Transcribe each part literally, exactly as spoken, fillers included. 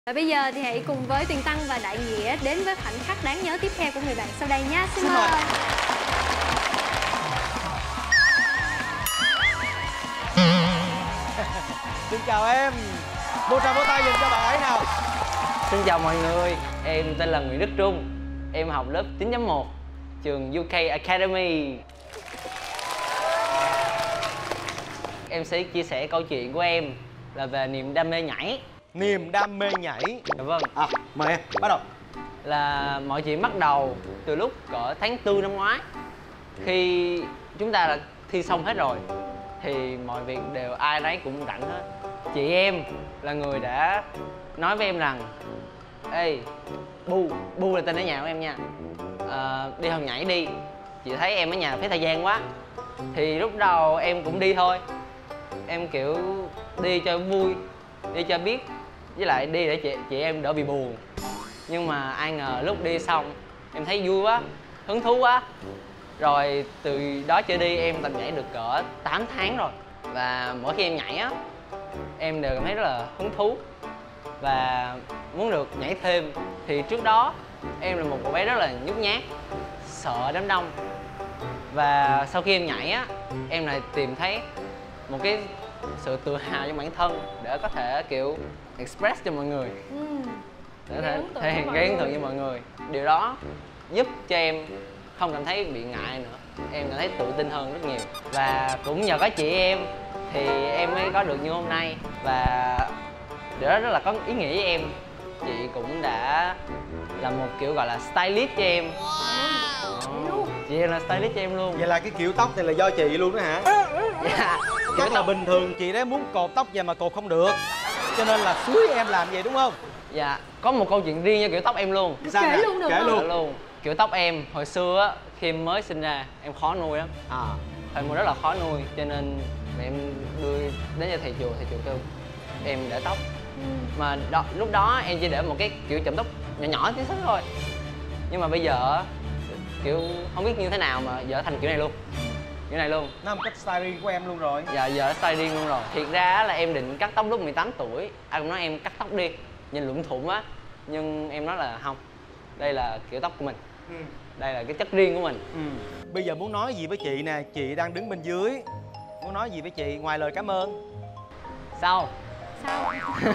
Và bây giờ thì hãy cùng với Tuyền Tăng và Đại Nghĩa đến với khoảnh khắc đáng nhớ tiếp theo của người bạn sau đây nhé. Xin mời. Xin chào em. Một tràng vỗ tay dành cho bạn ấy nào. Xin chào mọi người, em tên là Nguyễn Đức Trung. Em học lớp chín chấm một, trường u ca Academy. Em sẽ chia sẻ câu chuyện của em là về niềm đam mê nhảy. Niềm đam mê nhảy. Dạ vâng. À, mời em, bắt đầu. Là mọi chuyện bắt đầu từ lúc cỡ tháng tư năm ngoái. Khi chúng ta là thi xong hết rồi thì mọi việc đều ai nấy cũng rảnh hết. Chị em là người đã nói với em rằng: ê, Bu, Bu là tên ở nhà của em nha, à, đi học nhảy đi. Chị thấy em ở nhà phí thời gian quá. Thì lúc đầu em cũng đi thôi. Em kiểu đi cho vui, đi cho biết, với lại đi để chị, chị em đỡ bị buồn. Nhưng mà ai ngờ lúc đi xong em thấy vui quá, hứng thú quá. Rồi từ đó trở đi em tập nhảy được cỡ tám tháng rồi. Và mỗi khi em nhảy á, em đều cảm thấy rất là hứng thú và muốn được nhảy thêm. Thì trước đó em là một cô bé rất là nhút nhát, sợ đám đông. Và sau khi em nhảy á, em lại tìm thấy một cái sự tự hào trong bản thân để có thể kiểu express cho mọi người, ừ. để có thể thể hiện gây ấn tượng cho mọi người. Điều đó giúp cho em không cảm thấy bị ngại nữa, em cảm thấy tự tin hơn rất nhiều. Và cũng nhờ có chị em thì em mới có được như hôm nay. Và điều đó rất là có ý nghĩa với em. Chị cũng đã là một kiểu gọi là stylist cho em. Wow. Chị em là stylist cho em luôn. Vậy là cái kiểu tóc này là do chị luôn đó hả? Dạ. Chắc là bình thường chị đấy muốn cột tóc về mà cột không được, cho nên là xúi em làm vậy đúng không? Dạ, có một câu chuyện riêng cho kiểu tóc em luôn. Sao Kể nè? luôn được Kể không? luôn. Kể luôn. Kiểu tóc em hồi xưa á, khi em mới sinh ra em khó nuôi lắm. À, Thầy mua rất là khó nuôi, cho nên mẹ em đưa đến cho thầy chùa, thầy chùa kêu em để tóc. Ừ. Mà đó, lúc đó em chỉ để một cái kiểu chụm tóc nhỏ nhỏ tí xíu thôi. Nhưng mà bây giờ kiểu không biết như thế nào mà giờ thành kiểu này luôn. Kiểu này luôn. nó một cách style riêng của em luôn rồi. Dạ, giờ style riêng luôn rồi. Thiệt ra là em định cắt tóc lúc mười tám tuổi. Ai cũng nói em cắt tóc đi, nhìn lụm thụm á. Nhưng em nói là không, đây là kiểu tóc của mình. Ừ. Đây là cái chất riêng của mình. Ừ. Bây giờ muốn nói gì với chị nè, chị đang đứng bên dưới. Muốn nói gì với chị ngoài lời cảm ơn? Sao? Sao?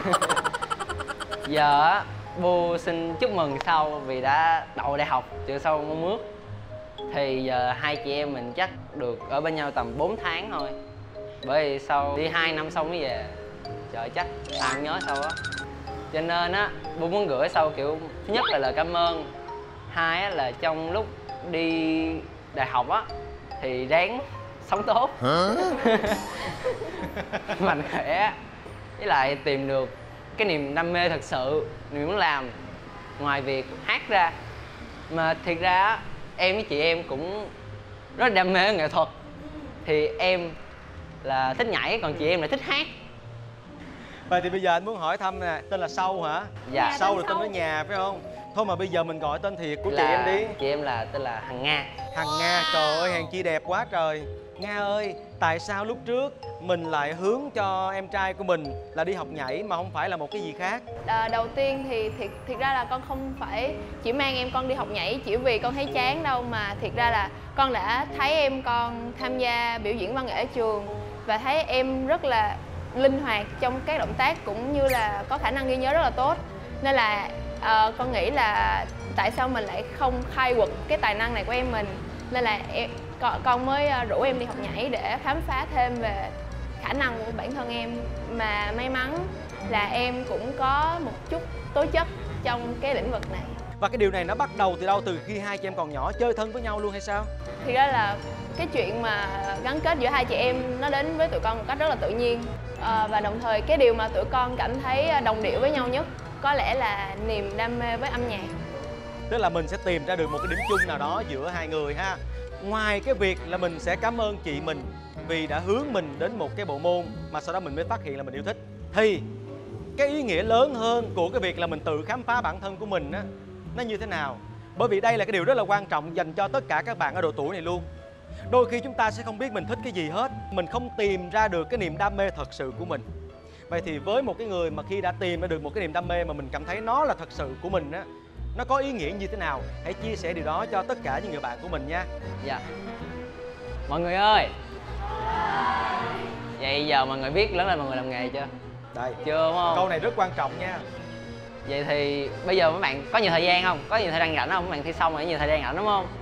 Giờ á, Bu xin chúc mừng sau vì đã đậu đại học trường sau mong ước. Thì giờ hai chị em mình chắc được ở bên nhau tầm bốn tháng thôi. Bởi vì sau đi hai năm xong mới về. Trời, chắc ai cũng nhớ sau á. Cho nên á, Bu muốn gửi sau kiểu thứ nhất là lời cảm ơn. Hai á là trong lúc đi đại học á thì ráng sống tốt. Mạnh khỏe. Với lại tìm được cái niềm đam mê thật sự mình muốn làm ngoài việc hát ra. Mà thiệt ra á, em với chị em cũng rất đam mê nghệ thuật. Thì em là thích nhảy, còn chị em là thích hát. Vậy thì bây giờ anh muốn hỏi thăm nè, tên là Sâu hả? Dạ. Sâu là tên ở nhà phải không? Thôi mà bây giờ mình gọi tên thiệt của là chị em đi. Chị em là tên là Hằng Nga. Hằng Nga, trời ơi hàng chi đẹp quá trời. Nga ơi, tại sao lúc trước mình lại hướng cho em trai của mình là đi học nhảy mà không phải là một cái gì khác? À, đầu tiên thì thiệt, thiệt ra là con không phải chỉ mang em con đi học nhảy chỉ vì con thấy chán đâu. Mà thiệt ra là con đã thấy em con tham gia biểu diễn văn nghệ ở trường và thấy em rất là linh hoạt trong các động tác cũng như là có khả năng ghi nhớ rất là tốt. Nên là uh, con nghĩ là tại sao mình lại không khai quật cái tài năng này của em mình. Nên là em, con, con mới rủ em đi học nhảy để khám phá thêm về khả năng của bản thân em. Mà may mắn là em cũng có một chút tố chất trong cái lĩnh vực này. Và cái điều này nó bắt đầu từ đâu? Từ khi hai chị em còn nhỏ chơi thân với nhau luôn hay sao? Thì ra là cái chuyện mà gắn kết giữa hai chị em nó đến với tụi con một cách rất là tự nhiên. À, và đồng thời cái điều mà tụi con cảm thấy đồng điệu với nhau nhất có lẽ là niềm đam mê với âm nhạc. Tức là mình sẽ tìm ra được một cái điểm chung nào đó giữa hai người ha. Ngoài cái việc là mình sẽ cảm ơn chị mình vì đã hướng mình đến một cái bộ môn mà sau đó mình mới phát hiện là mình yêu thích, thì cái ý nghĩa lớn hơn của cái việc là mình tự khám phá bản thân của mình á, nó như thế nào? Bởi vì đây là cái điều rất là quan trọng dành cho tất cả các bạn ở độ tuổi này luôn. Đôi khi chúng ta sẽ không biết mình thích cái gì hết, mình không tìm ra được cái niềm đam mê thật sự của mình. Vậy thì với một cái người mà khi đã tìm ra được một cái niềm đam mê mà mình cảm thấy nó là thật sự của mình á, nó có ý nghĩa như thế nào, hãy chia sẻ điều đó cho tất cả những người bạn của mình nha. Dạ. Mọi người ơi, vậy giờ mọi người biết lớn lên mọi người làm nghề chưa? Đây, Chưa đúng không? câu này rất quan trọng nha. Vậy thì bây giờ mấy bạn có nhiều thời gian không? Có nhiều thời gian rảnh không? Mấy bạn thi xong rồi có nhiều thời gian rảnh đúng không?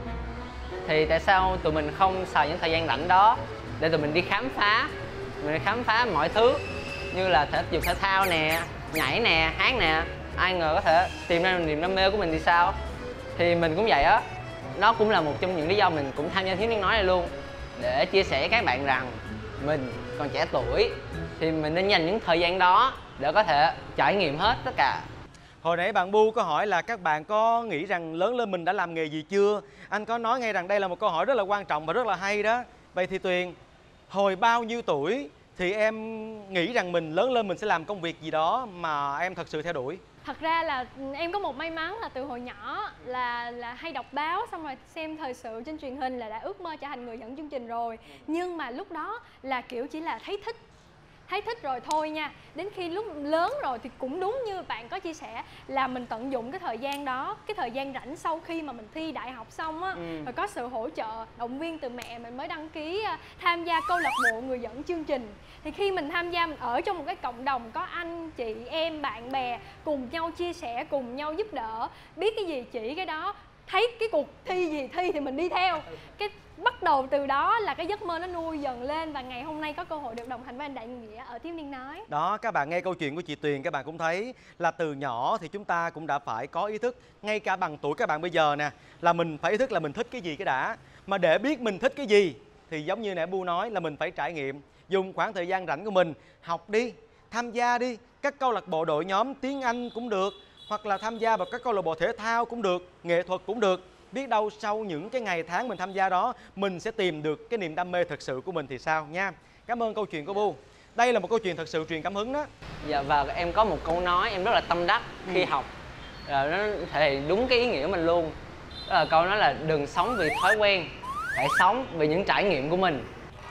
Thì tại sao tụi mình không xài những thời gian rảnh đó để tụi mình đi khám phá, mình đi khám phá mọi thứ như là thể dục thể thao nè, nhảy nè, hát nè. Ai ngờ có thể tìm ra niềm đam mê của mình thì sao? Thì mình cũng vậy á. Nó cũng là một trong những lý do mình cũng tham gia Thiếu Niên Nói này luôn, để chia sẻ với các bạn rằng mình còn trẻ tuổi thì mình nên dành những thời gian đó để có thể trải nghiệm hết tất cả. Hồi nãy bạn Bu có hỏi là các bạn có nghĩ rằng lớn lên mình đã làm nghề gì chưa? Anh có nói ngay rằng đây là một câu hỏi rất là quan trọng và rất là hay đó. Vậy thì Tuyền, hồi bao nhiêu tuổi thì em nghĩ rằng mình lớn lên mình sẽ làm công việc gì đó mà em thật sự theo đuổi? Thật ra là em có một may mắn là từ hồi nhỏ là là hay đọc báo, xong rồi xem thời sự trên truyền hình là đã ước mơ trở thành người dẫn chương trình rồi. Nhưng mà lúc đó là kiểu chỉ là thấy thích thấy thích rồi thôi nha. Đến khi lúc lớn rồi thì cũng đúng như bạn có chia sẻ là mình tận dụng cái thời gian đó, cái thời gian rảnh sau khi mà mình thi đại học xong á, ừ. rồi có sự hỗ trợ động viên từ mẹ, mình mới đăng ký tham gia câu lạc bộ người dẫn chương trình. Thì khi mình tham gia, mình ở trong một cái cộng đồng có anh chị em bạn bè cùng nhau chia sẻ, cùng nhau giúp đỡ, biết cái gì chỉ cái đó, thấy cái cuộc thi gì thi thì mình đi theo. Cái bắt đầu từ đó là cái giấc mơ nó nuôi dần lên, và ngày hôm nay có cơ hội được đồng hành với anh Đại Nghĩa ở Thiếu Niên Nói. Đó, các bạn nghe câu chuyện của chị Tuyền, các bạn cũng thấy là từ nhỏ thì chúng ta cũng đã phải có ý thức, ngay cả bằng tuổi các bạn bây giờ nè, là mình phải ý thức là mình thích cái gì cái đã. Mà để biết mình thích cái gì thì giống như nãy Bu nói là mình phải trải nghiệm, dùng khoảng thời gian rảnh của mình học đi, tham gia đi các câu lạc bộ đội nhóm tiếng Anh cũng được, hoặc là tham gia vào các câu lạc bộ thể thao cũng được, nghệ thuật cũng được. Biết đâu sau những cái ngày tháng mình tham gia đó, mình sẽ tìm được cái niềm đam mê thật sự của mình thì sao nha. Cảm ơn câu chuyện của Bu. Đây là một câu chuyện thật sự truyền cảm hứng đó. Dạ, và em có một câu nói em rất là tâm đắc khi ừ. học, rồi nó thể hiện đúng cái ý nghĩa của mình luôn. Đó là câu nói là đừng sống vì thói quen, hãy sống vì những trải nghiệm của mình.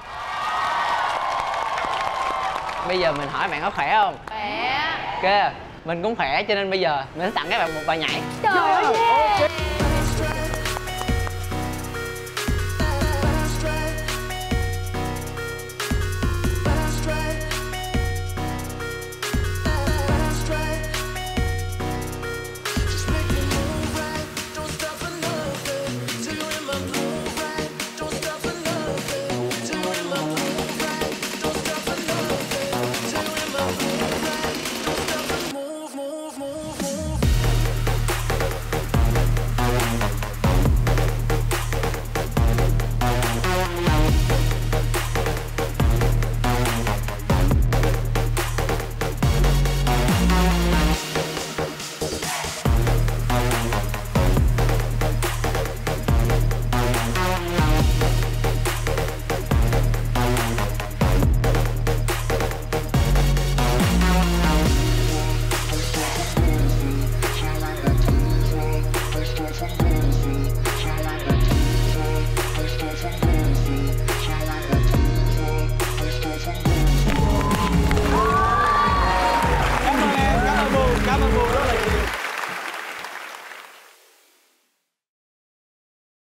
Bây giờ mình hỏi bạn có khỏe không? Khỏe. Ok, mình cũng khỏe cho nên bây giờ mình sẽ tặng các bạn một bài nhảy. Trời ơi, yeah.